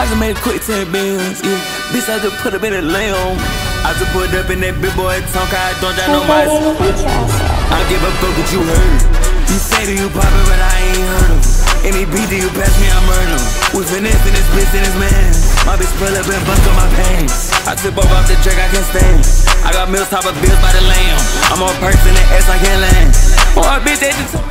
I just made a quick 10 bills, yeah. Bitch, I just put up in a lamb. I just put up in that big boy tongue, I don't got no mice. I give a fuck what you heard. You say that you poppin', but I ain't heard of. Any beat that you pass me, I murder. We finessing this bitch and this man. My bitch pull up and bust on my pants. I tip over off the track, I can't stand. I got meals, top of bills by the lamb. I'm on person that ass, I can't land. Oh, a bitch, they just